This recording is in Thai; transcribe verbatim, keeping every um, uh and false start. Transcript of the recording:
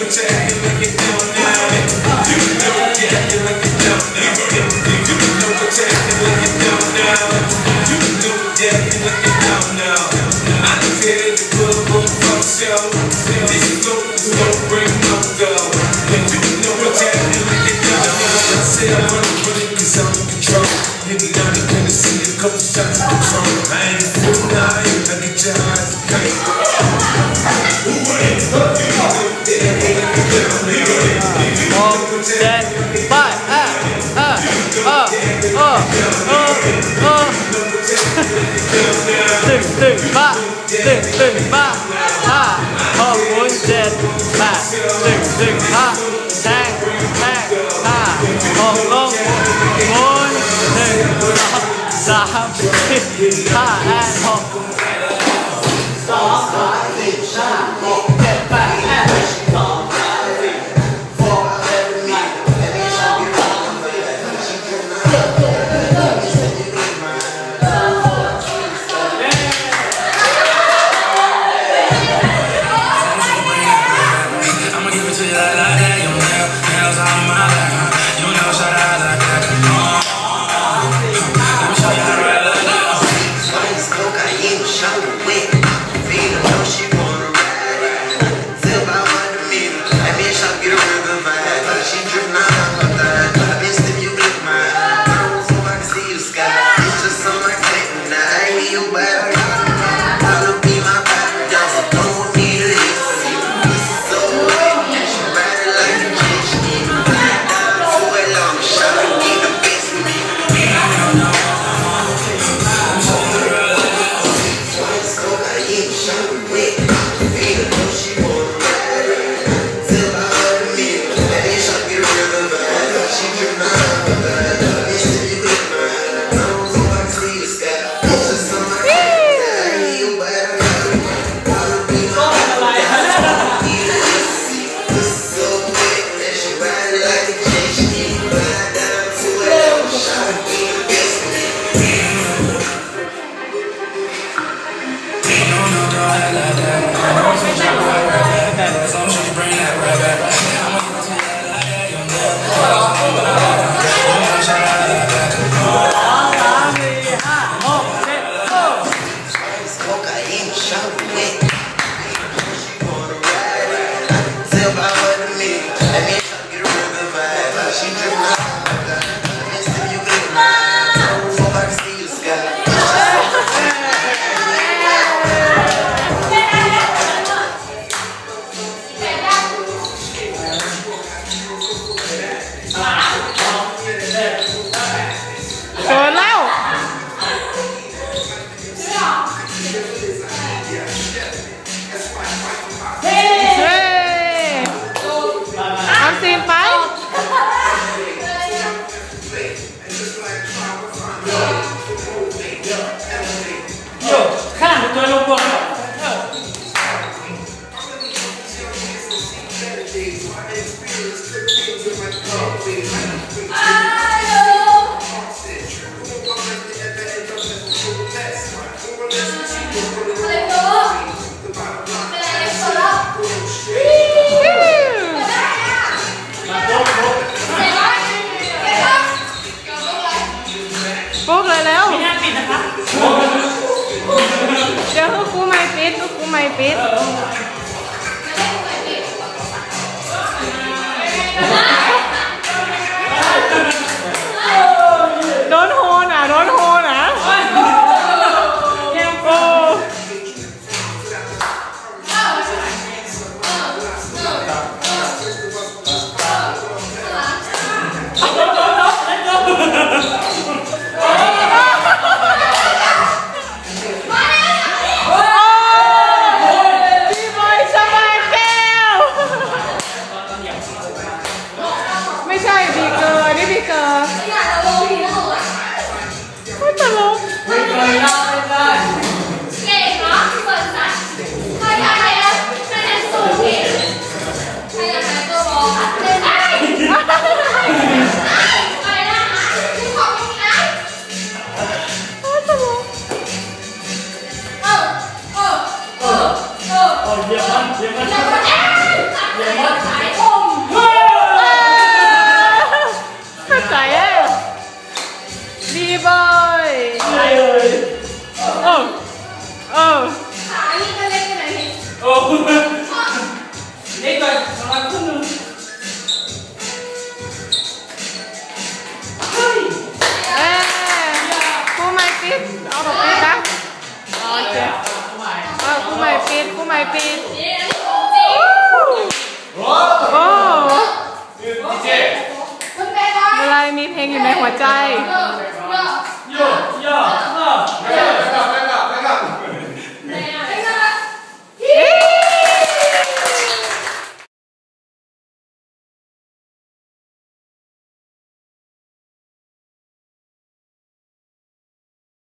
ตึงตึงบ้าตึงตึงบ้าห้าหกหมุนเจ็ดแปดตึงตึงห้าแทงแทงห้าหกลงหมุนหนึ่งสองสามสี่ห้าแอนหกสองสามสี่ห้าหกเจ็ดแปดแอนสองสามสี่หกเจ็ดแปดปุ๊บเลยแล้วไม่น่าปิดนะคะเดี๋ยวครูไม่ปิดครูไม่ปิดโดนโฮน่ะโดนโฮน่ะโอ้เยี่ยมมากเยี่ยมมากเยี่ยมมากบอยได้เลยโอ้โอ้ขานี่ก็เล็กกันไหนนี่โอ้เล็กก่อนสำหรับคุณลุงเฮ้ยเอ๊ะคู่ใหม่ปิดเอาดอกปิดนะโอเคเอาคู่ใหม่ปิดคู่ใหม่ปิดโอ้เวลามีเพลงอยู่ในหัวใจ